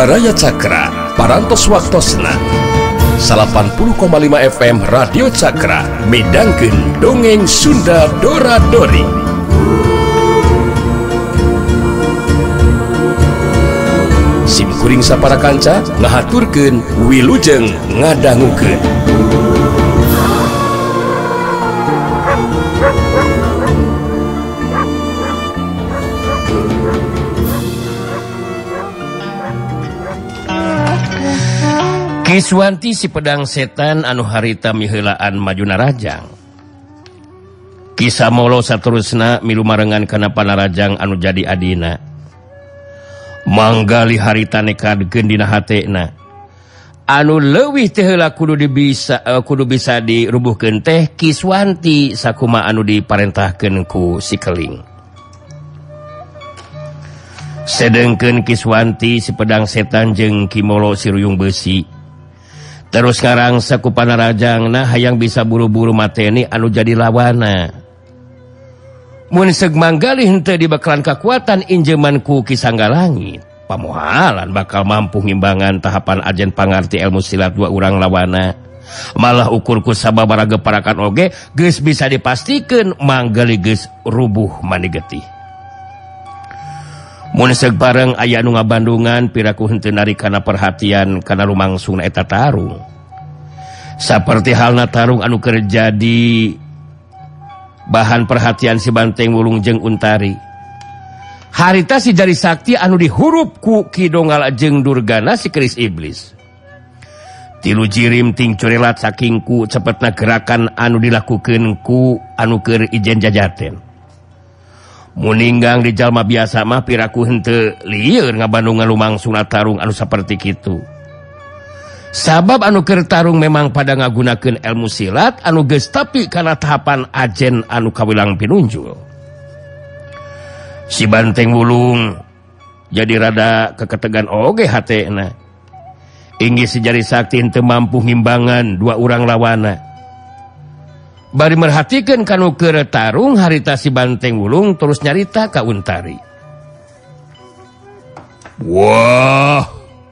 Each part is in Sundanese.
Baraya Cakra parantos waktosna 80,5 FM Radio Cakra midangkeun dongeng Sunda Dora-Dori. Simkuring sapara kanca ngahaturkeun wilujeng ngadangukeun. Kiswanti si pedang setan anu harita miheulaan majuna rajang. Kisah molo saterusna milu marengan kana panarajang anu jadi adina. Manggali harita nekadkeun dina hatena. Anu leuwih teh heula kudu bisa dirubuhkeun teh Kiswanti sakuma anu diparentahkeun ku si Keling. Sedengkeun Kiswanti si pedang setan jeung Kimolo si ruyung besi. Terus sekarang saku panarajangna hayang bisa buru-buru mateni anu jadi lawana. Mun seug manggalih henteu dibakalan kakuatan injeman ku Kisanggalangit, pamohalan bakal mampu ngimbangan tahapan ajen pangarti ilmu silat dua urang lawana. Malah ukurku sababaraha parakan oge geus bisa dipastikeun manggali geus rubuh manigetih. Mun seug bareng aya anu ngabandungan piraku henteu narikana perhatian kana lumangsungna eta tarung. Saperti halna tarung anu keur jadi bahan perhatian si Banteng Wulung jeung Untari. Harita si Jari Sakti anu dihurup ku Kidongal jeung Durgana si keris iblis. Tilu jirim ting curelat saking ku cepetna gerakan anu dilakukeun ku anu keur ijen jajaten. Muninggang di jalma biasa mah piraku henteu lieur ngabandungan lumangsungna tarung anu saperti kitu. Sabab anu keur tarung memang pada ngagunakeun ilmu silat anu geus tapi kana tahapan ajen anu kawilang pinunjul. Si Banteng Wulung jadi rada keketegan oge hatena. Inggih si Jari Sakti henteu mampu ngimbangan dua urang lawana. Bari merhatikeun kanu keur tarung harita si Banteng Wulung terus nyarita ka Untari. Wah,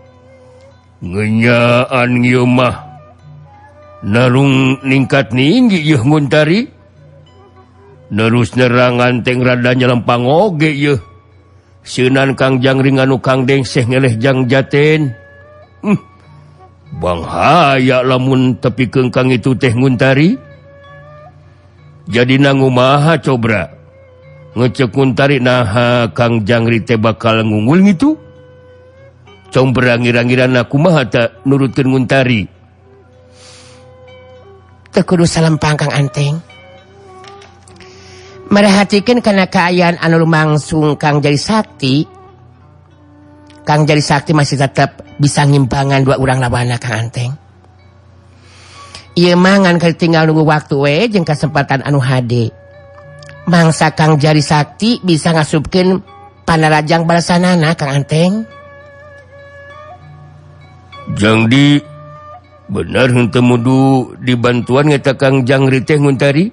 ngenyaan ieu mah narung ningkat ninggi yeuh Untari. Nerus nerangan teng rada nyelempang oge yeuh. Seunan Kang Jangring anu Kang Dengseh ngeleh jang jaten. Banghaya lamun tepikeun Kang itu teh Untari. Jadi nangumaha cobra ngecek Untari naha Kang Jangri teh bakal ngungul gitu. Combra ngira-ngirana kumaha ta nurutkeun Untari. Teu kudu salempang Kang Anteng. Merhatikeun kana kaayaan anu lumangsung Kang Jari Sakti. Kang Jari Sakti masih tetap bisa ngimbangan dua urang lawana Kang Anteng. Ieu mah ngan keur tinggal nunggu waktu we jeung kesempatan anu hade. Mangsa Kang Jari Sakti bisa ngasupkeun panarajang balasanana Kang Anteng. Jang di bener henteu mudu dibantuan ngeta Kang Jangri teh Untari.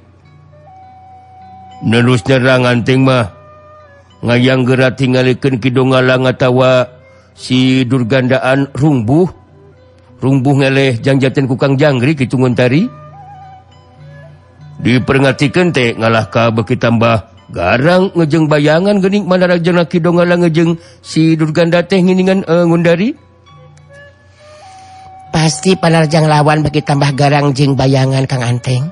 Nerus nerang Anteng mah ngayang geura tingalikeun Kidongalang atawa si Durgandaan rungbuh ngeleh jangjaten ku Kang Jangri kitu Untari. Diperingatikeun teh ngalah ka beuki tambah garang ngejeng bayangan geuning manarajana Kidongalang ngejeng si Durganda teh nginingan Untari. Pasti panarajang lawan beuki tambah garang jeung bayangan Kang Anteng.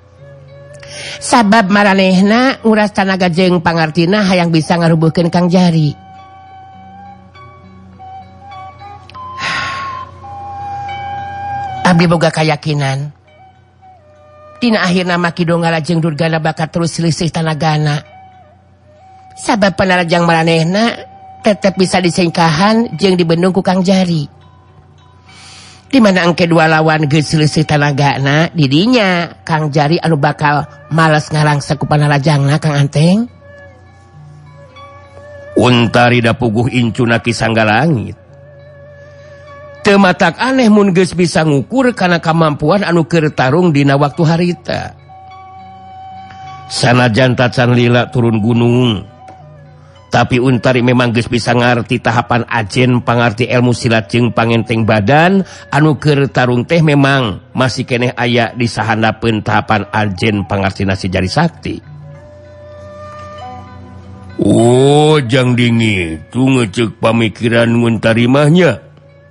Sabab maranehna nguras tanaga jeung pangartina hayang bisa ngarubuhkeun Kang Jari. Abdi boga kayakinan dina akhirna mah Kidongal jeung Durgana bakal terus selisih tanagana. Sabab panarajang maranehna tetep bisa disengkahan jeung dibendung ku Kang Jari. Di mana engke dua lawan geus selisih tanagana didinya Kang Jari anu bakal males ngarangsek ku panarajangna Kang Anteng. Untari da puguh incuna Kisanggalangit. Teu matak aneh mun geus bisa ngukur kana kamampuan anu keur tarung dina waktu harita. Sanajan tacan lila turun gunung, Tapi Untari memang geus bisa ngarti tahapan ajen pangarti ilmu silat jeung pangenteng badan anu keur tarung teh memang masih keneh aya di sahandapeun tahapan ajen pangartina si Jari Sakti. Oh, jang dingi tu ngecek pamikiran Untari mahnya.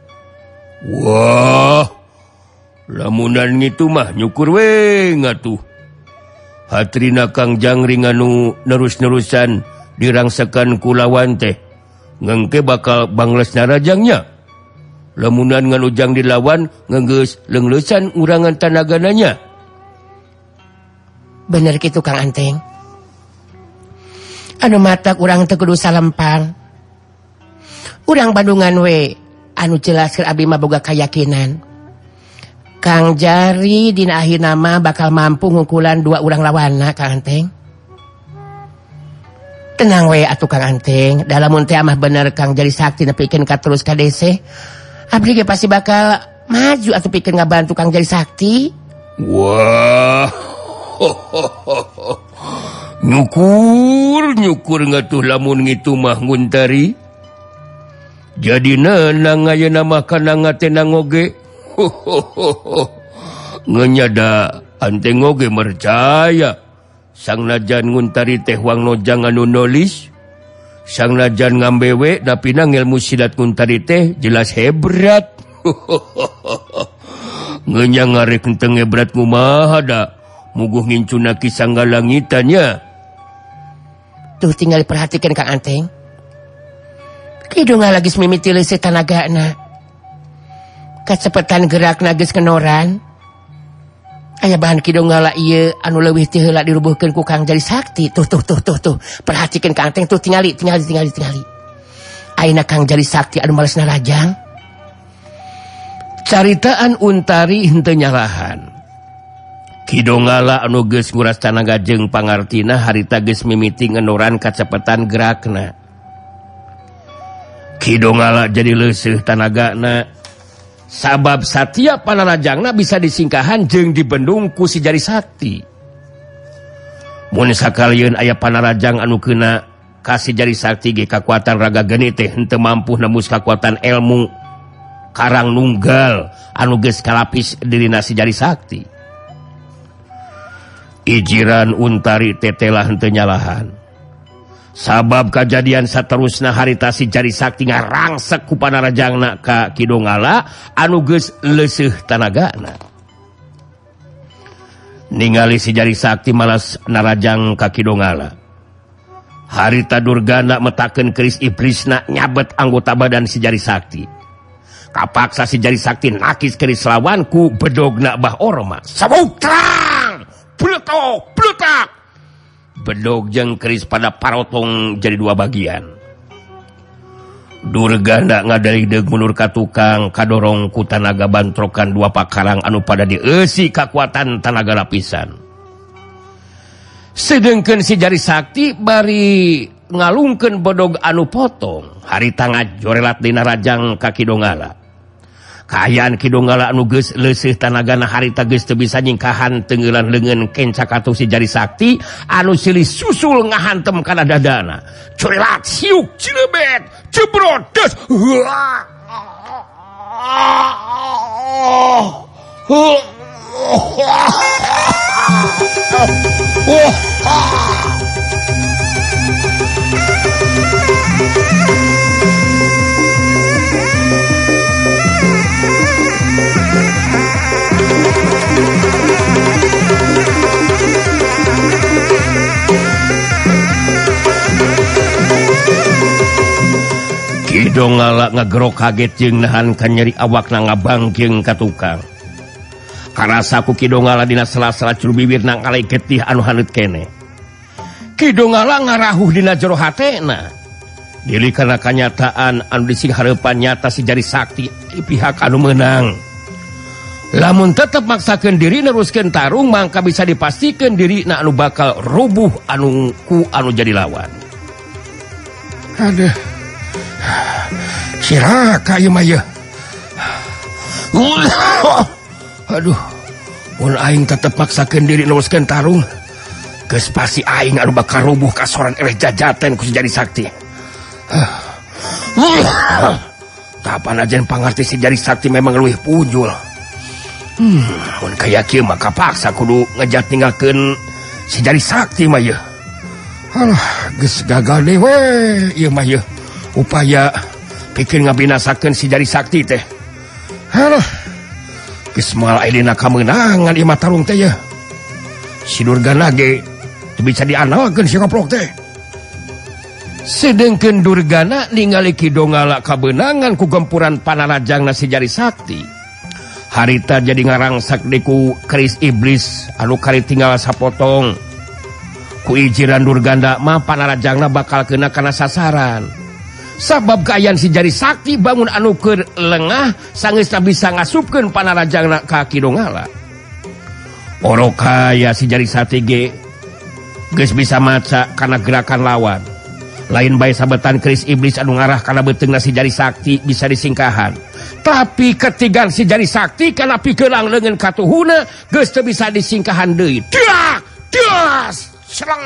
Wah, lamunan gitu mah nyukur we ngatuh. Hatrina Kang Jangring anu nerus-nerusan dirangsakan kulawan teh ngengke bakal bangles narajangnya. Lamunan nganujang dilawan ngenggeus lenglesan urangan tanagananya. Bener gitu Kang Anteng. Anu matak urang teu kudu salempang. Urang Bandungan we anu jelas keur abdi mah boga kayakinan. Kang Jari dina akhir nama bakal mampu ngukulan 2 urang lawanna Kang Anteng. Tenang we atuh Kang Anteng, dalamun teh amah bener Kang Jari Sakti nepikeun ka terus ka DC. Abdi ge pasti bakal maju atuh pikeun ngabantu Kang Jari Sakti. Wah. Nyukur ngatuh lamun ngitu mah Nguntari. Jadi nenang ayeuna mah kana ngatenang oge. Ngenyada Anteng oge mercaya. Sang najan Nguntari teh wang nojang anu nulis. Sang najan ngambewe dapina ngilmu silat Nguntari teh jelas hebrat. Ngenya ngarek enteng hebrat kumaha da. Muguh ngincuna kisah ngalangitannya. Tuh tinggal diperhatikan Kang Anteng. Kidung lagi mimiti leuseuh tanagana. Kacepetan gerakna geus kenoran. Aya bahan kidongala ieu anu leuwih teh heula dirubuhkeun ku Kang Jari Sakti. Tuh. Perhatikeun Kang Anteng tuh tingali. Ayeuna Kang Jari Sakti anu males narajang. Caritaan Untari henteu nyalahan. Kidongala anu geus nguras tanaga jeung pangartina harita geus mimiti ngenoran kacepetan gerakna. Kidongala jadi leuseuh tanagana. Sabab satia panarajangna bisa disingkahan jeung dibendung ku si Jari Sakti. Mun sakalieun aya panarajang anu keuna ka si Jari Sakti ge kakuatan raga geni teh henteu mampu nembus kakuatan ilmu karang nunggal anu geus kalapis dirina si Jari Sakti. Ijiran Untari tetelah henteu nyalahan. Sabab kejadian saterusna harita si Jari Sakti ngarangsek ku panarajangna ka Kidongala anu geus leuseuh tanagana. Ningali si Jari Sakti malas narajang ka Kidongala. Harita Durgana metakeun keris iblisna nyabet anggota badan si Jari Sakti. Kapaksa si Jari Sakti nakis keris lawan ku bedogna Bah Orma. Sabutrang! Bletak! Bedog jeung keris pada parotong jadi 2 bagian. Durgana ngadalideug mundur ka tukang kadorong ku tanaga bantrokan 2 pakarang anu pada dieusi kakuatan tanaga lapisan. Sedengkeun si Jari Sakti bari ngalungkeun bedog anu potong harita ngajorelat dina rajang ka Kidongala. Kaayaan Kidongala anu geus leuseuh tanagana harita geus teu bisa nyingkahan tenggelan leungeun kencakatuh si Jari Sakti anu silih susul ngahantem kana dadana. Corelat siuk cilebet cebrot des. Kidongala ngagerok kaget jeung nahan ka nyeri awakna ngabangkeung ka tukang. Karasa ku Kidongala dina sela-sela curu bibirna ngalai getih anu haneut keneh. Kidongala ngarahuh dina jero hatena. Diri kana kanyataan anu disinghareupan nyata si Jari Sakti di pihak anu meunang. Lamun tetep maksakeun diri neruskeun tarung mangka bisa dipastikeun dirina anu bakal rubuh anu jadi lawan. Aduh. Siraka ieu mah yeuh. Aduh. Mun aing tetep maksakeun diri neruskeun tarung, geus pasti aing anu bakal rubuh kasoran eleh jajaten ku si Jari Sakti. Kapan aja pangarti si Jari Sakti memang leuwih punjul. Mun kaya kieu mah kapaksa kudu ngejat tinggalkeun si Jari Sakti mah ye. Alah, geus gagal deui we ieu mah ye. Upaya pikir ngabinasakeun si Jari Sakti teh. Alah, geus moal aya dina kamenangan ieu mah tarung teh ye. Si Durgana ge teu bisa diandalkeun si goblok teh. Sedengkeun Durgana ningali Ki Donggala kabeunangan ku gempuran panarajangna si Jari Sakti. Harita jadi ngarangsak deku keris iblis anu kari tinggal sapotong. Ku ijiran Durgana mah panarajangna bakal kena kana sasaran. Sabab kaayaan si Jari Sakti bangun anu keur lengah sangeusna bisa ngasupkeun panarajangna ka Ki Donggala. Orokaya si Jari Sakti ge geus bisa maca kana gerakan lawan. Lain bae sabetan keris iblis anu ngarah kana beuteungna si Jari Sakti bisa disingkahan. Tapi ketigan si Jari Sakti kana pikeurang leungeun katuhuna geus teu bisa disingkahan deui. Das, cereng.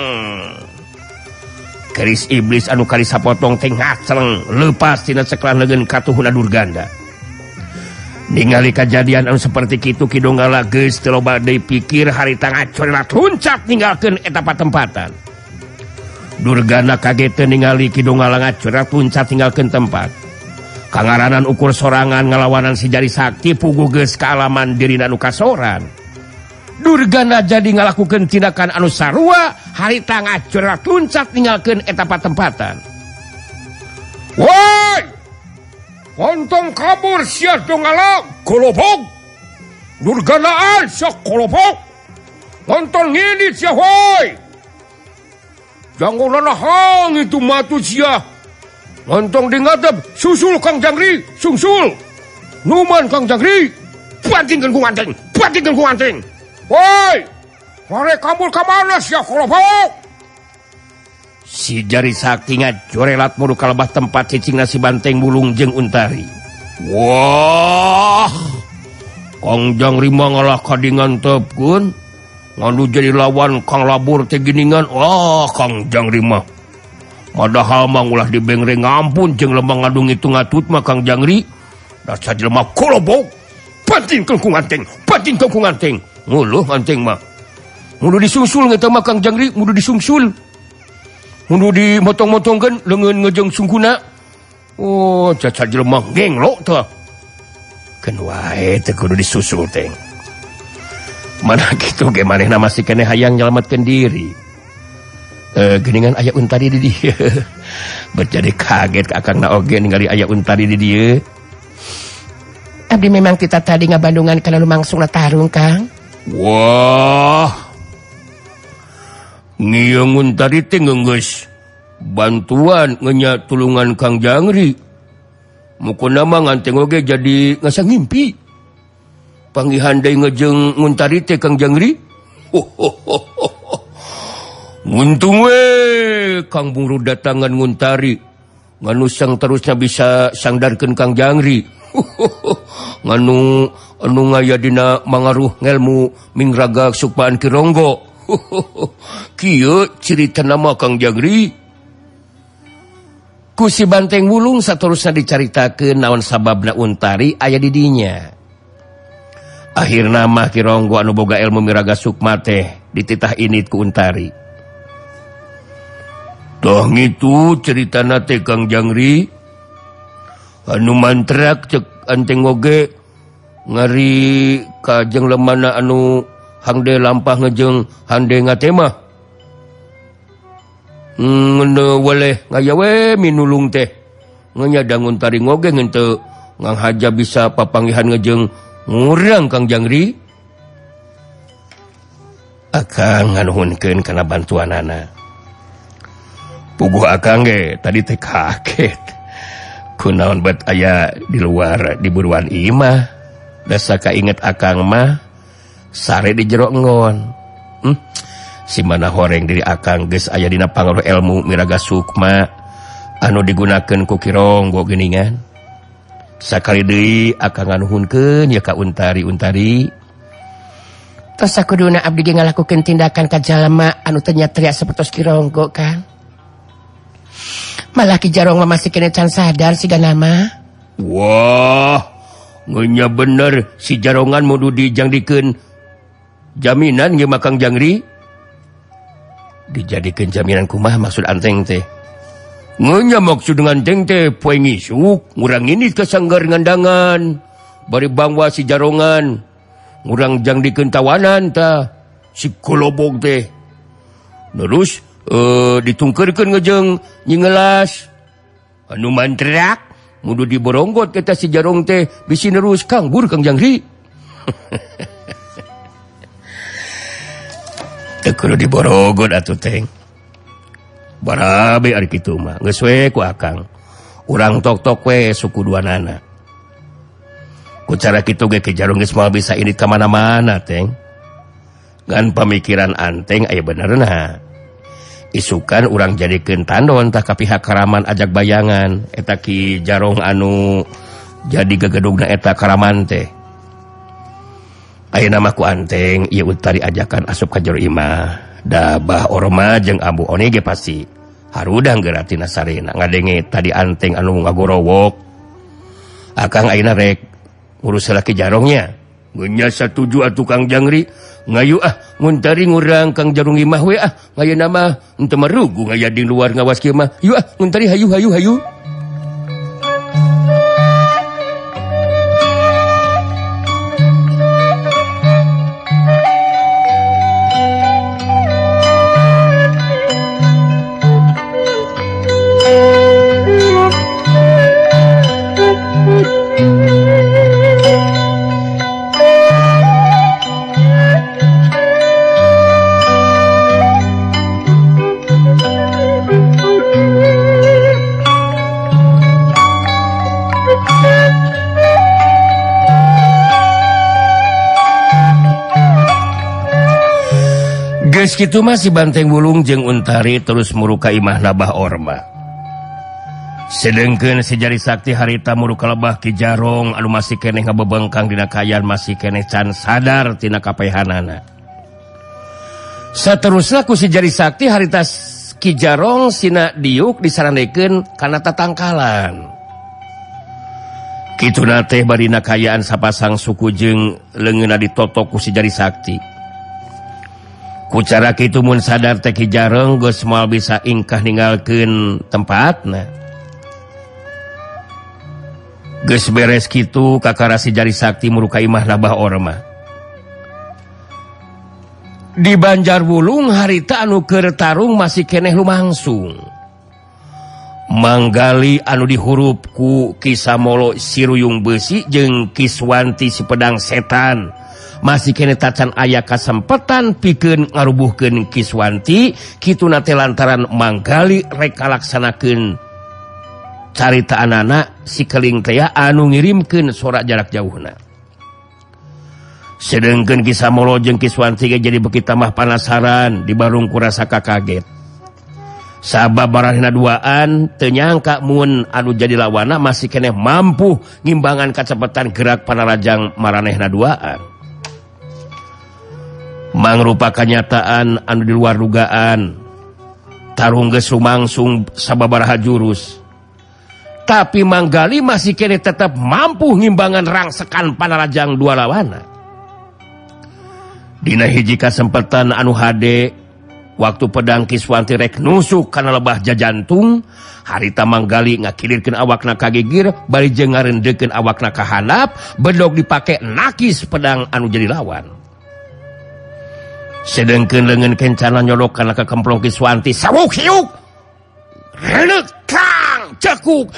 Keris iblis anu kali sapotong teh ngacleng leupas tina ceklan leungeun katuhuna Durganda. Ningali kejadian anu seperti kitu Ki Donggala geus teu loba deui pikir harita ngacorelat huncat ninggalkeun eta patempatan. Durgana kaget ningali Ki Donggala ngacorelat huncat tinggalkeun tempat. Kangaranan ukur sorangan ngalawanan si Jari Sakti puguh geus kaalaman dirina anu kasoran. Durgana jadi ngalakukeun tindakan anu sarua harita ngacorelat huncat ninggalkeun eta patempatan. Woi! Ontong kabur sia Donggala kolobog. Durganaan sia kolobog. Ontong ngidit sia woi. Jangan nanahang itu matu sia. Ontong dingatep susul Kang Jangri, sungsul. Numan Kang Jangri. Bantingkeun ku nganteng, bantingkeun ku nganteng. Woi! Hore kabur ka mana sia kolobog. Si Jari Sakti ngajorelat mudu kalebah tempat cicingna si Banteng Bulung jeung Untari. Wah! Kang Jangri mah ngalah kadingan tepkeun. Nganu jadi lawan Kang Labur teh giningan. Wah, Kang Jangri mah. Padahal mah ulah dibengreng ngampun jeung lembang ngadu ngitung-ngatut mah Kang Jangri. Dasar jelema kolobog. Bantingkeun ku nganteng, bantingkeun ku nganteng. Nguluh nganteng mah. Mudu disungsul ngeta mah Kang Jangri, mudu disungsul. Mudu dimotong-motongkeun leungeun ngejeung sungkuna. Oh, caca jelema genglok teh. Keun wae teh kudu disusul teh. Mana gitu ge manehna masih keneh hayang nyelametkeun diri. Geningan aya Untari di dieu. Berjadi kaget ka akangna oge ningali aya Untari di dieu. Abdi memang kita tadi ngabandungan kana lumangsungna tarung, Kang. Wah. Ngieung Untari teh geus bantuan ngenya tulungan Kang Jangri. Mukuna mah nganteng oge jadi ngasa ngimpi. Panggihan deui ngejeung Untari teh Kang Jangri. Nguntung we Kang Buru datangan Untari. Nganu sang terusnya bisa sangdarkeun Kang Jangri. Nganu anu ngaya dina mangaruh ngelmu mingraga sukmaan Ki Ronggo. Kieu ciritana mah Kang Jangri. Ku si Banteng Bulung saterusna dicaritakeun naon sababna Untari aya di dinya. Akhirna mah Ki Ronggo anu boga ilmu miraga sukma teh dititah init ku Untari. Tah ngitu ceritana teh Kang Jangri. Anu mantrak cek anteng oge ngari ka jeung lemana anu hangde lampah ngejeung hande ngate mah. Ngeuneu weleh ngaya we minulung teh. Nganyadang Untari ngoge ngeun teu nganghaja bisa papanggihan ngejeung ngurang Kang Jangri. Akang nganuhunkeun kana bantuanana. Puguh akang ge tadi teh kaget. Kunaon bet aya di luar di buruan ieu mah. Dasa kainget akang mah sare di jero ngon. Si mana horeng diri akang geus aya dina pangaruh ilmu miraga sukma anu digunakeun ku Ki Ronggo geuningan. Sakali deui akang nganuhunkeun ya ka Untari. Tos sakuduna abdi ge ngalakukeun tindakan ka jalma anu teu nyatria sapertos Ki Ronggo, Kang. Malah Ki Jarong masih kena can sadar siga nama. Wah, ngenya bener si Jarongan mudu dijangdikeun jaminan ge Makang Jangri. Dijadikeun jaminan kumaha maksud anteng teh? Ngenya maksud dengan anteng teh poe ngisuk ngurang ini ke sanggar ngandangan. Bari bangwa si Jarongan ngurang jangdikeun tawanan tah si kolobog teh. Terus ditungkerkeun ngejeng nyingelas anu mantrak mudu diboronggot kata si Jarong teh bisi nerus kanggur Kang Jangri. Teu kudu diborogot atuh teh. Barabe ari kitu mah geus we ku Akang. Urang tok-tok we suku duanana. Ku cara kitu ge Ki Jarong geus moal bisa ini ka mana-mana teh. Ngan pamikiran anteng aya benerna. Isukan urang jadikeun tandon tah ka pihak Karaman ajak bayangan eta Ki Jarong anu jadi gegedugna eta Karaman teh. Ayeuna mah ku anteng ieu utari ajakan asup ka jero imah. Da Bah Orma jeung Abu Oni ge pasti harudang geratina sarena ngadenge tadi anteng anu ngagorowok. Akang ayeuna rek ngurus laki Jarongnya. Ngenya satuju atuh Kang Jangri. Ngayu nguntari ngurang Kang Jarong imah we ngayeuna mah henteu marugu ngaya di luar ngawas kieu mah. Yu nguntari hayu. Geus kitu mah si Banteng Wulung jeung Untari terus muruka imah Bah Orma. Sedengkeun si Jari Sakti harita muruka lebah Ki Jarong anu masih keneh ngabebengkang dina kayan masih keneh can sadar tina kapehanana. Saterusna ku si Jari Sakti harita Ki Jarong sina diuk disarandekeun kana tatangkalan. Kituna teh bari nakayaan sapasang suku jeung leungeunna ditotok ku si Jari Sakti. Ku cara kitu mun sadar teh Ki Jarong geus moal bisa ingkah ninggalkeun tempatna. Geus beres kitu kakara si Jari Sakti muruka imah Bah Orma. Di Banjarwulung harita anu keur tarung masih keneh lumangsung. Manggali anu dihurup ku Ki Samolo Siruyung Beusi jeung Ki Swanti si Pedang Setan masih kene tacan aya kasempetan pikeun ngarubuhkeun Ki Swanti kituna teh lantaran manggali rek kalaksanakeun caritaanana si keling teh anu ngirimkeun sorak jarak jauhna. Sedengkeun Ki Samolo jeung Ki Swanti ge jadi beuki tamah panasaran dibarung ku rasa kaget. Sabab barahna duaan teu nyangka mun anu jadi lawana masih keneh mampu ngimbangan kacepetan gerak panarajang maranehna duaan. Mangrupa kenyataan anu di luar dugaan. Tarung geus lumangsung sababaraha jurus. Tapi manggali masih kene tetap mampu ngimbangan rangsekan panarajang dua lawana. Dina hiji kasempetan anu hade waktu Pedang Ki Swanti rek nusuk kana lebah jajantung, harita manggali ngakilirkeun awakna kagigir bari jeung ngarendekeun awakna ka handap bedog dipake nakis pedang anu jadi lawan. Sedengkeun leungeun kencana nyolok kana ka kemplong Ki Swanti sawuk hiuk reuleuh kang cekuk.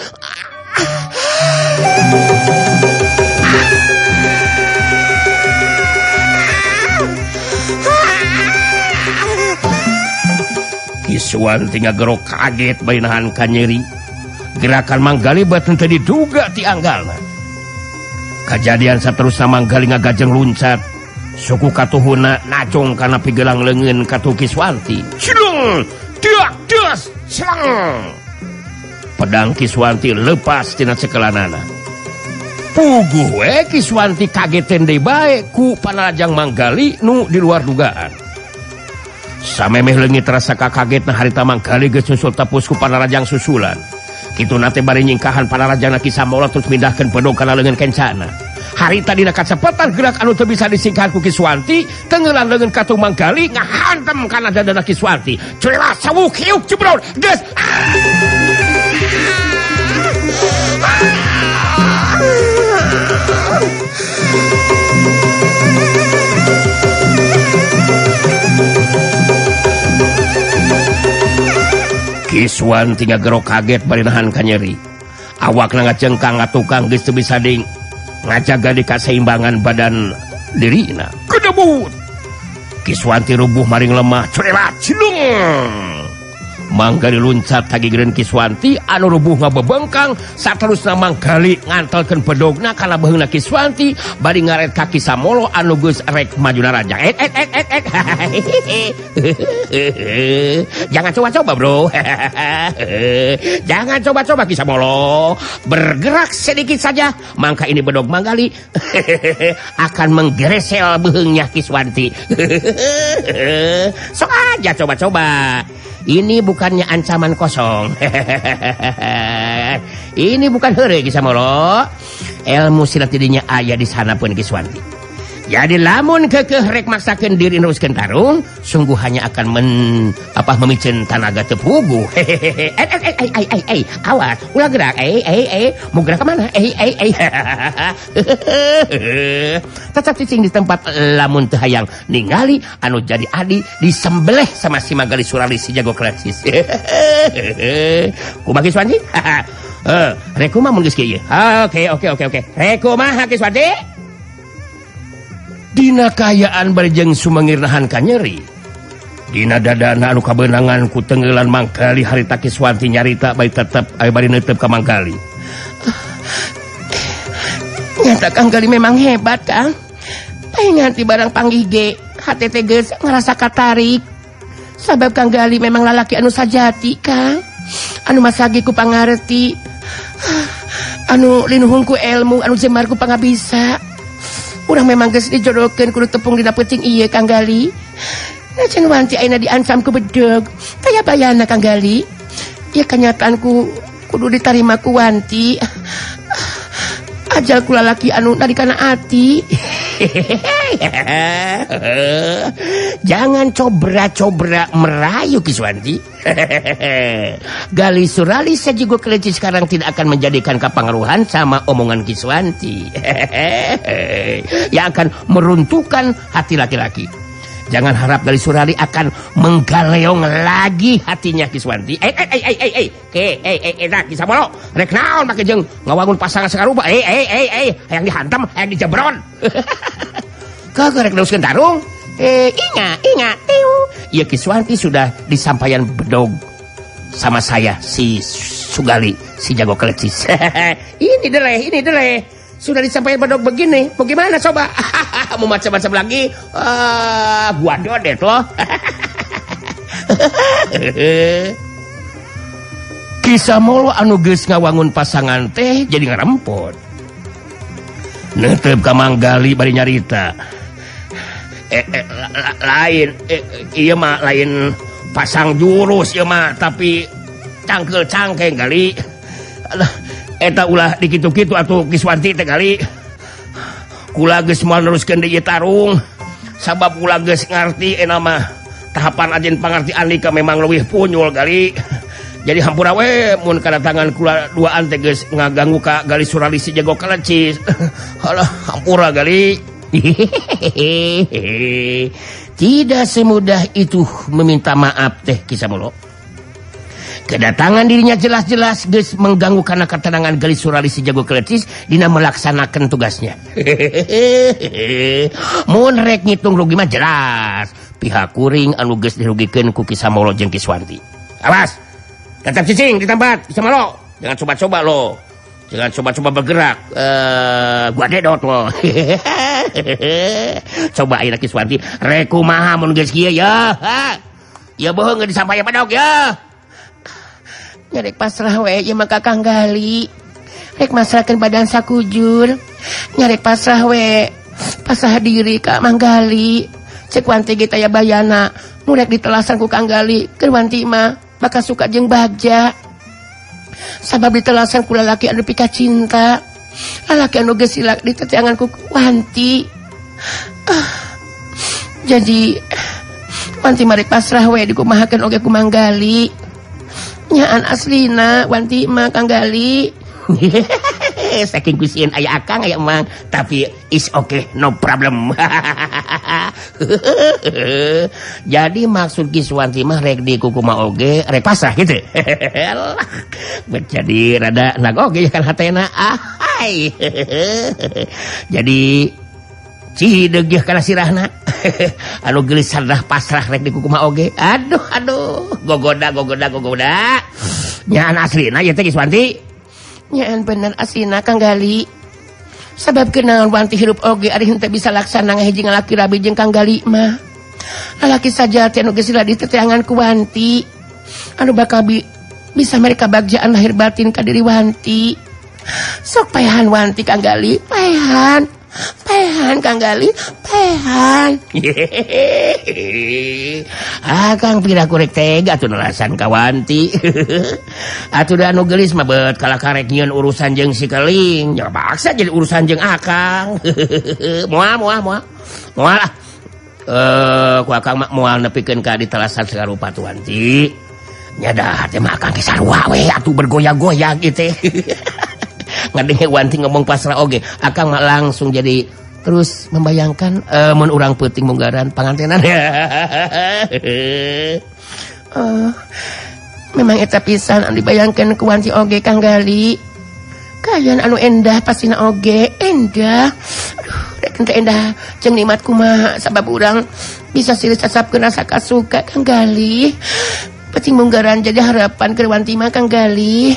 Ki Swanti ngagerok kaget bari nahan ka nyeri. Gerakan manggali batin teu diduga ti anggalna. Kajadian saterusna manggali ngagajeng luncat. Suku katuhuna nacung kana pigelang leungeun katu Ki Swanti. Cilung, dak das, selang. Pedang Ki Swanti lepas tina cekelanana. Puguh we Ki Swanti kageteun deui bae ku panarajang manggali nu di luar dugaan. samemeh leungit rasa kagetna harita manggali geus susul tepus ku panarajang susulan. Kitu nate bari nyingkahan panarajangna Kisah Maula terus mindahkeun pedog kana leungeun kencana. Harita dina kacepetan gerak anu teu bisa disingkahan ku Kiswanti, tenggelan leungeun ka tung manggali ngahantem kana dadana Kiswanti. Celah sawuk hiuk jebrol geus. Kiswanti ngagero kaget bari nahan ka nyeri. Awakna ngacengkang ngatukang geus teu bisa ding ngajaga di kaseimbangan badan dirina. Kedebut Kiswanti rubuh maring lemah curelat cilung. Manggali luncat tagigreun Kiswanti anu rubuh ngabebengkang saterusna manggali ngantelkeun pedogna kana beheungna Kiswanti bari ngaret ka Kisah Molo anu geus rek majuna rajang. Jangan coba-coba bro. Jangan coba-coba Kisah Molo. Bergerak sedikit saja mangka ini bedog manggali akan menggeresel beheungnya Kiswanti. Sok aja coba-coba. Ini bukannya ancaman kosong. Ini bukan heureuy Kisah Molo. Ilmu silat tidinya aya di sana pun Kiswanti. Jadi lamun keukeuh rek maksakeun diri neruskeun tarung, sungguh hanya akan memicen tanaga teu puguh. Awas, ulah gerak. Mau gerak kemana? Tetap cicing di tempat lamun teu hayang ningali anu jadi adi disembelih sama si Manggali Surali si jago klecis. Kumaha Kiswanti? Rek kumaha mun geus kieu? Oke. Rek kumaha Kiswanti? Dina kayaan barjeng sumangirnahan ka nyeri. Dina dadana anu kabeunangan ku tenggelan manggali harita Kiswanti nyarita bari neuteup ka manggali. Nyata Kang Gali memang hebat Kang. Nganti barang panggih ge hate teh geus ngarasa katarik. Sabab Kang Gali memang lalaki anu sajati Kang. Anu masagi ku pangarti. Anu linuhung ku ilmu anu jemar ku pangabisa. Urang memang geus dijodohkeun kudu tepung dina peuting ieu Kang Gali. Najan Wanti ayeuna diancam ku bedog. Taya bayana Kang Gali. Ya kenyataan kudu ditarima ku Wanti. Ajal ku lalaki anu nadikana ati. Jangan cobra-cobra merayu Kiswanti. Gali Surali sajigo keleci sekarang tidak akan menjadikan kepengaruhan sama omongan Kiswanti. Yang akan meruntuhkan hati laki-laki. Jangan harap Gali Surali akan menggaleong lagi hatinya Kiswanti. Nah Kisah Molo, rek naon make jeung ngawangun pasangan sakarupa. Hayang dihantam, hayang dijebron. Kagak rek neruskeun tarung. Ingat. Ya Kiswanti sudah disampaikan bedog sama saya si Sugali, si jago kelecis. Ini dele. Sudah disampaikan bedog begini, bagaimana coba? Mau macam-macam lagi? Gua dodet loh. Kisah Molo anu geus ngawangun pasangan teh jadi ngarempot. Neuteup ka Manggali bari nyarita. Lain ieu mah lain pasang jurus ieu mah tapi cangkel cangkeng Gali. Eta ulah dikitu-kitu atuh Kiswanti teh Gali. Kula geus moal neruskeun di ieu tarung sabab kula geus ngarti eta mah tahapan ajen pangarti Andika memang leuwih punyul Gali. Jadi hampura we mun kadatangan kula duaan teh geus ngaganggu ka Gali Surali si jago kelecis. Halah hampura Gali. Tidak semudah itu meminta maaf teh Kisah Molo. Kedatangan dirinya jelas-jelas geus mengganggu karena ketenangan Gali Surali si jago kelecis dina melaksanakan tugasnya. Mun rek ngitung rugi mah jelas pihak kuring anu geus dirugikeun ku Kisah Molo jeung Kiswanti. Awas, tetap cicing di tempat Kisah Molo. Jangan coba-coba lo. Jangan coba-coba bergerak. Gua dedot lo. Coba ayeuna Kiswanti rek kumaha mun geus kieu ya. Ya bohong geus disampaian padog ya. Nyarek pasrah we ieu mah ka Kang Gali. Rek masrahkeun badan sakujur. Nyarek pasrah we. Pasrah diri ka Mang Gali. Cek Wanti ge taya bayana mulai ditelasan ku Kang Gali keur Wanti mah bakal suka jeung Bagja sabab ditelasan ku lalaki anu pika cinta lalaki anu geus silak di teteangan ku Wanti jadi Wanti mari pasrah we dikumahakeun oge ku Mang Gali nyaan aslina Wanti mah Kang Gali saking kusian aya akang aya emang tapi is okay no problem. Jadi maksud Kiswanti mah rek di kukuma oge rek pasrah gitu. Jadi rada nag oge kan hatena ahai. Jadi cideg ya kana sirahna. Anu geulis sadah pasrah rek di kukuma oge. Aduh gogoda. Nyaan aslina ya teh Kiswanti. Nyaan bener aslina Kang Gali sabab kenaon Wanti hirup oge ari henteu bisa laksana ngahiji ngalaki rabi jeung Kang Gali mah lalaki saja teh anu geus sila di teteangan ku Wanti anu bakal bisa mereka bagjaan lahir batin ka diri Wanti sok paehan Wanti Kang Gali paehan Kang Gali paehan. Kang pira kurek tega atuh nelasan ka Wanti. Atuh da anu geulis mah beut kala karek nyieun urusan jeung si Keling nya paksa jadi urusan jeung Akang. Moal lah. Ku Akang mah moal nepikeun ka ditelasan sagarupa tu Wanti. Nya dah teh mah Akang ge sarua we atuh bergoyang-goyang ieu teh. Ngadenge Wanti ngomong pasrah oge Akang mah langsung jadi terus membayangkan mun urang peuting munggaran pangantenan. Memang eta pisan anu dibayangkeun ku Wanti oge Kang Gali kayan anu endah pastina oge endah rek teu endah jeung nikmat kumaha sabab urang bisa silih sasapkeun rasa kasuka Kang Gali peuting munggaran jadi harapan keur Wanti mah Kang Gali.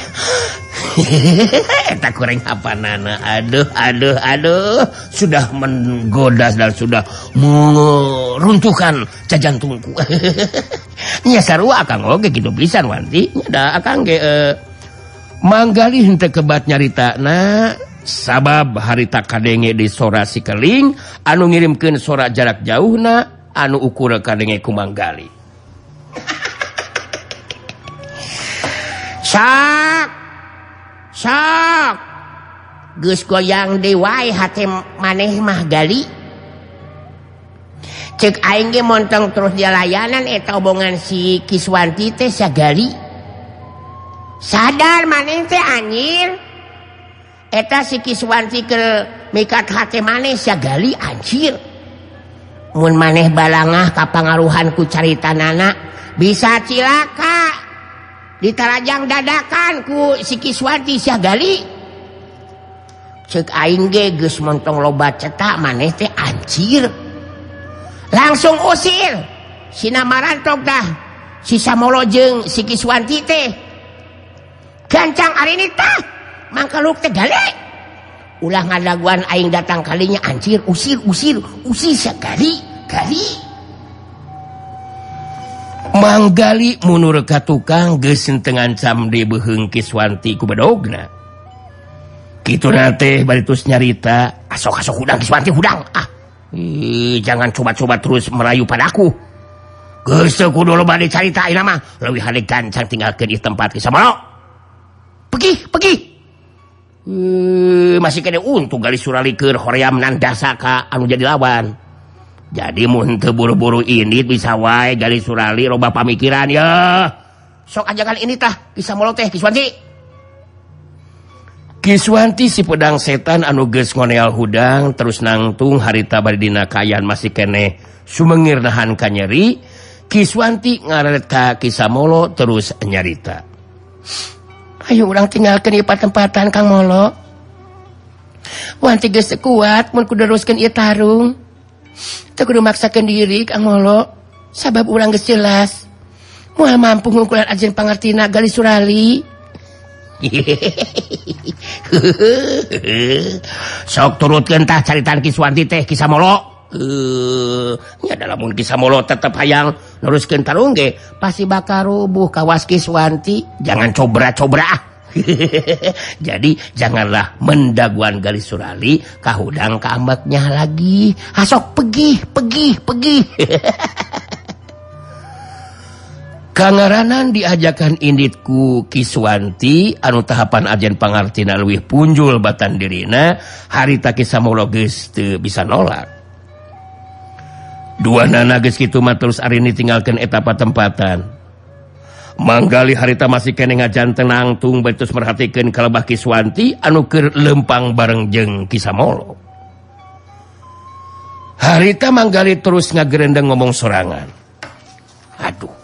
Eta kurang hapanana. Aduh sudah menggoda dan sudah meruntuhkan jajantungku. Nya sarua Akang oge kitu pisan Wanti. Da Akang ge Mang Gali henteu kebat nyaritana sabab harita kadenge di sora si Keling anu ngirimkeun sora jarak jauhna anu ukur kadenge ku Mang Gali. Sok geus goyang deui wae hate maneh mah Gali. Ceuk aing ge montong terus di layanan eta obongan si Kiswanti teh sia Gali. Sadar maneh teh anjir. Eta si Kiswanti keur mikat hate maneh sia Gali anjir. Mun maneh balangah kapangaruhan ku caritanana bisa cilaka. Ditarajang dadakan ku si Kiswanti sia Gali. Ceuk aing ge geus montong loba cetak maneh teh anjir. Langsung usir sina marantok dah si Samolo jeung si Kiswanti teh. Gancang arini tah mangkaluk teh Gali. Ulah ngadaguan aing datang kalinya anjir usir sia Gali. Mang Gali munur ka tukang geus teu ngancam di beuheung Kiswanti ku bedogna. Kituna teh baritus nyarita, asok hudang Kiswanti hudang. Jangan coba-coba terus merayu padaku. Geus teu kudu loba dicarita ayeuna mah, leuwih hade gancang tinggalkeun di tempat Kisamolo. Pergi. Masih kene untung Gali suralikeun hoream nandasa ka anu jadi lawan. Jadi mun teu buru-buru ini bisa wae Gali surali loba pamikiran ya. Sok ajangan ini tah Kisamolo teh Kiswanti. Kiswanti si pedang setan anu geus ngoneal hudang terus nangtung harita bari dina kayan masih kene sumengir nahan ka nyeri. Kiswanti ngaret ka Kisamolo terus nyarita. Ayo urang tinggalkeun ieu patempatan Kang Molo. Wanti geus kuat mun kudu teruskeun ieu tarung. Teu kudu maksakeun diri Kang Molo sabab urang geus jelas moal mampu ngungkulan ajeun pangartina Gali surali. Sok turutkeun tah caritaan Kiswanti teh Kisamolo. Nya da lamun Kisamolo tetep hayang neruskeun tarung ge pasti bakal rubuh kawas Kiswanti. Jangan cobra-cobra. Jadi janganlah mendaguan Gali surali kahudang kaambeknya lagi. Hasok pergi. Kangaranan diajakan inditku Kiswanti anu tahapan ajen pangartina leuwih punjul batan dirina harita Ki Samolo geus teu bisa nolak. Duanana geus kitu mah terus ari ditinggalkeun eta patempatan. Manggali harita masih kene ngajanten nangtung betus merhatikeun kalebah Kiswanti anu keur lempang bareng jeung Ki Samolo. Harita manggali terus ngagerendeng ngomong sorangan. Aduh.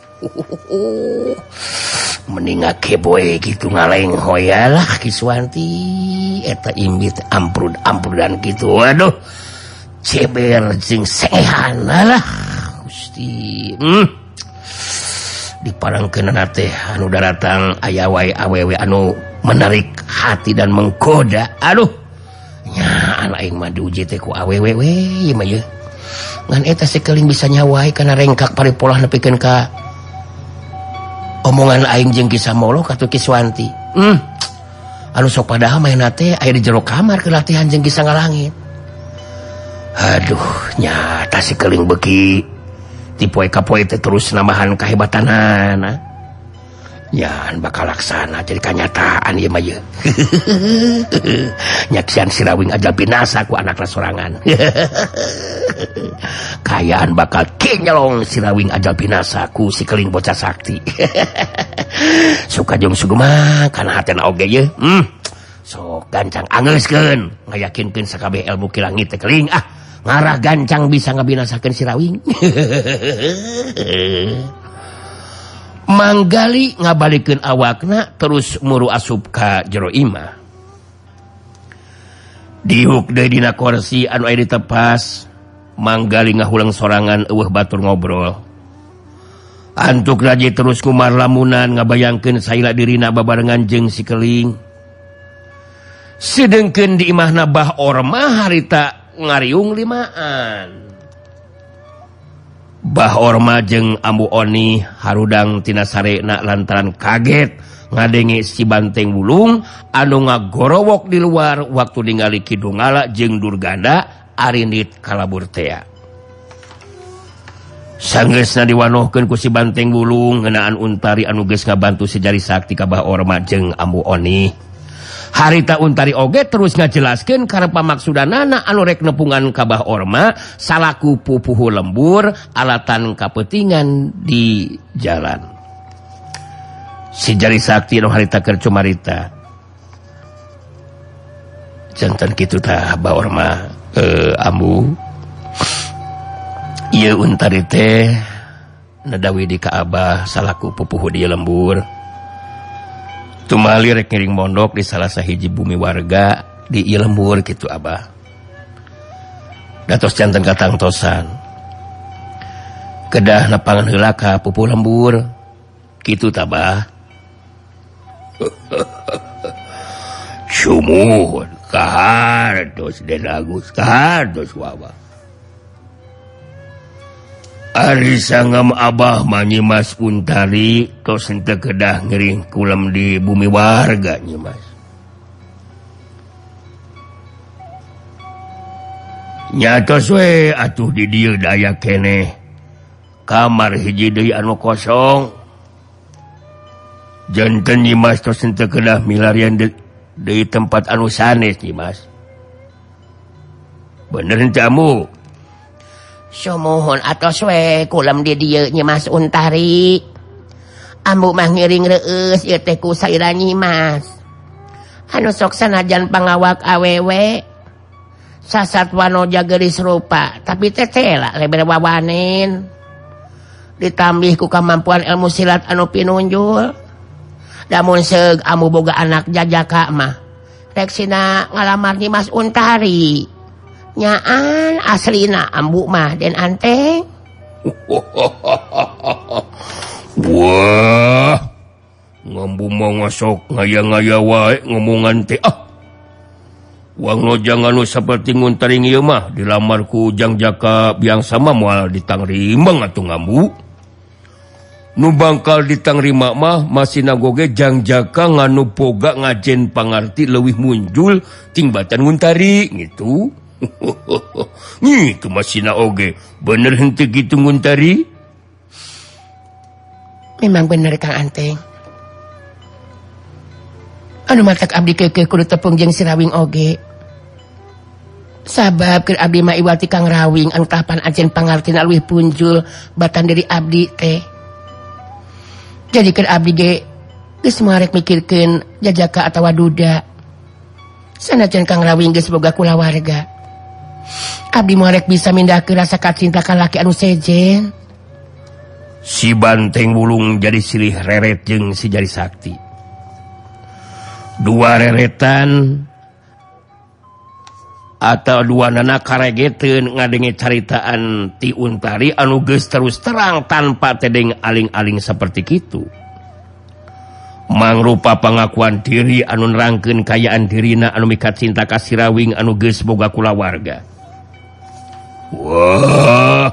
Mendinga keboe gitu ngaleng hoyalah Kiswanti eta imbit amprud-amprudan gitu. Waduh ceber jeung sengehan lah Gusti. Diparangkeunna teh anu daratang aya wae awewe anu menarik hati dan menggoda. Aduh nya aing mah diuji teh ku awewe we mah ye ngan eta sekeuling bisa nyawai kana rengkak paripolah nepikeun ka omongan aing jeung Ki Samolo katu Kiswanti. Anu sok padahal maena teh aya di jero kamar keur latihan jeung Ki Sangalangit. Aduh nyata sikeuling beuki ti poe ka poe teh terus nambahan kahebatanana. Yan bakal laksana jadi kanyataan ieu mah ye. Nyaksian si Rawing aja binasa ku anakna sorangan. Kayaan bakal kinyelong si Rawing aja binasa ku si keling bocah sakti. Suka jeung sugema kana hatena oge ye. Sok gancang angeuskeun ngayakinkeun sakabeh ilmu ki langit teh keling ngarah gancang bisa ngabinasakeun si Rawing. Manggali ngabalikeun awakna terus muru asup ka jero imah. Diuk deui dina kursi anu aya di tepas, manggali ngahulang sorangan eueuh batur ngobrol. Antuk raji terus kumar lamunan ngabayangkeun saila dirina babarengan jeung si keling. Sedengkeun di imahna Bah Orma harita ngariung limaan. Bah Orma jeung Ambu Oni harudang tina sarena lantaran kaget ngadenge si Banteng Wulung anu ngagorowok di luar waktu ningali Ki Donggala jeung Durganda arinit kalabur tea. Sanggeusna diwanohkeun ku si Banteng Wulung ngeunaan Untari anu geus ngabantu sejari sakti ka Bah Orma jeung Ambu Oni. Harita Untari oge terus ngajelaskeun kana pamaksudanana anu rek nepungan ka Bah Orma salaku pupuhu lembur alatan kapetingan di jalan. Si jari sakti anu harita keur cumarita. Janten kitu tah Bah Orma Ambu. Ieu Untari teh nadawi di ka Abah salaku pupuhu di lembur. Tumali rek ngiring mondok di salah sahiji bumi warga di ieu lembur kitu Abah. Datos janten katangtosan. Kedah nepangan heula ka pupuh lembur. Kitu tah Bah. Sumuhun kahartos Den Agus kahartos Abah. Ari sangam Abah manyimas Untari tos henteu kedah ngiring kulam di bumi warga nyimas. Nyatos we atuh di dieu daya keneh kamar hiji deui anu kosong. Janten nyimas tos henteu kedah milarian deui tempat anu sanes nyimas. Bener henteu Amu? Sumuhun atos we kulam di dieu Nyimas Untari. Ambu mah ngiring reueus ieu teh ku saira Nyimas. Anu sok sanajan pangawak awewe sasatwano jageris rupa tapi tetela leber wawanen. Ditambih ku kamampuan ilmu silat anu pinunjul. Lamun seug Ambu boga anak jajaka mah rek sina ngalamar Nyimas Untari. Nyaan aslina Ambu mah Den Anteng. Wah, ngambu mah ngasok ngaya-ngaya wae ngomongan teh. Wang jangan saperti nguntaring ieu mah dilamar ku Jang Jaka biang sama moal ditangrima atuh Ngambu. Nu bangkal ditangrima mah masih nagoge Jang Jaka nganu boga ngajen pangarti leuwih munjul tingbatan Nguntari gitu. Itu masih na oge bener henteu gitu Nguntari. Memang bener Kang Anteng. Anu matak abdi keke kudu tepung jeung si Rawing oge. Sabab keur abdi mah iwati Kang Rawing anu tahapan ajen pangartina leuwih punjul batan dari abdi teh. Jadi keur abdi ge geus moal rek mikirkeun jajaka atawa duda. Sanajan Kang Rawing geus boga kulawarga. Abdi moal rek bisa mindahkeun rasa kacinta ka laki anu sejen. Si Banteng Wulung jadi silih reret jeung si Jari Sakti. Dua reretan atau dua nana karegeteun ngadenge caritaan ti Untari anu geus terus terang tanpa tedeng aling-aling seperti kitu. Mangrupa pengakuan diri anu nerangkeun kayaan dirina anu mikat cinta ka si Rawing anu geus boga kulawarga. Wah,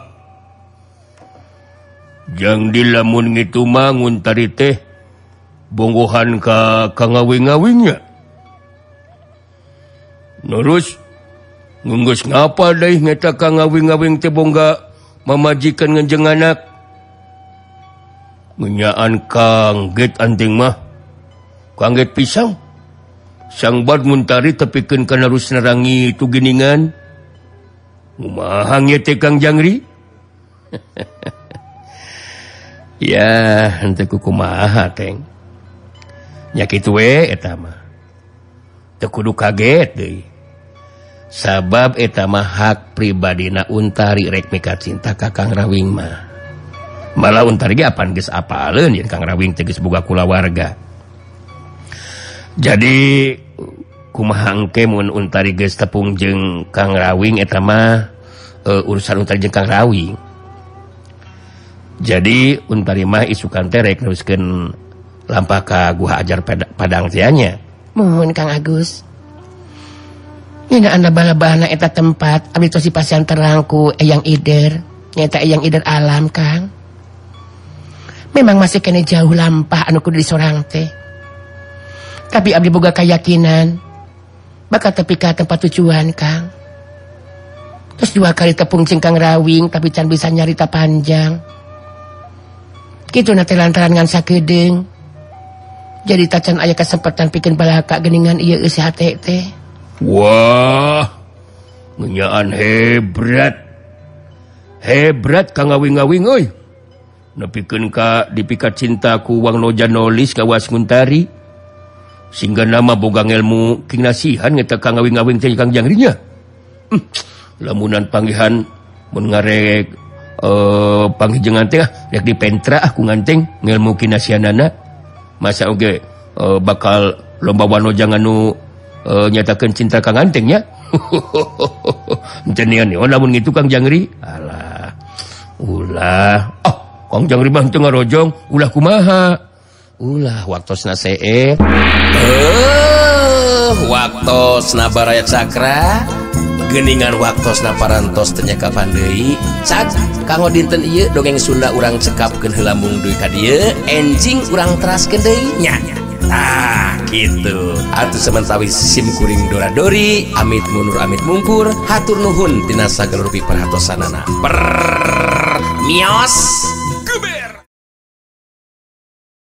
jang dilamun ngitu mah Untari teh bonggohan ka ngawing-ngawingnya. Terus nggeus ngapa deui ngeta ka ngawing-ngawing teh bongga mamajikan ngeunjeng anak. Ngenyaan kangget anting mah kangget pisang. Sang bad Untari tepikeun kana rus nerangi tu geningan. Kumaha nya teh Kang Jangri? Ya, henteu kumaha teng. Nya kitu we eta mah. Teu kudu kaget deui. Sabab eta mah hak pribadina Untari rek mikat cinta ka Kang Rawing mah. Malah Untari ge apan geus apaleun yen Kang Rawing teh geus boga kulawarga. Jadi kumaha engke mun Untari geus tepung jeung Kang Rawing eta mah urusan Untari jeung Kang Rawing. Jadi Untari mah isukan teh rek neruskeun lampah ka Guha Ajar Padang teh nya. Mohon Kang Agus. Nina anda bala-bala eta tempat abdi tos dipasihan terangku Eyang Ider. Nyata Eyang Ider alam Kang. Memang masih kene jauh lampah anu kudu disorang teh. Tapi abdi boga kayakinan bakal tepi ka tempat tujuan Kang. Terus 2 kali tepung jeung Kang Rawing tapi can bisa nyarita panjang. Kitu na teh lantaran ngan sakedeung. Jadi tacan aya kesempatan pikeun balaka geuningan ieu eusi hate teh. Wah, ngenyaan hebrat. Hebrat Kang Ngawing-ngawing euy. Nepikeun ka dipikat cinta ku Wang Noja Nolis ka Was Untari. Sehingga nama boga ngelmu king nasihan ngeta Kang Ngawing-ngawing teh Kang Jangri nya. Lamunan panggihan mun ngarek panghijengan teh rek dipentra aku nganteng ngelmu king nasihanana. Masa oge bakal lomba wanoja anu nyatakeun cinta Kang Anteng nya. Entenian nih, namun gitu Kang Jangri. Alah. Ulah. Kang Jangri mah teu ngarojong, ulah kumaha? Ulah waktosna seueur. Waktosna Baraya Cakra. Geningan waktosna parantos teu nya kapan deui. Cak kanggo dinten ieu dongeng Sunda urang cekapkeun heula mung deui ka dieu, enjing urang teraskeun deui nya. Nah, gitu. Atuh sementawis sim kuring dora-dori, amit mundur amit mungkur, hatur nuhun tina sagala rupi perhatosanana. Mios. Gubel.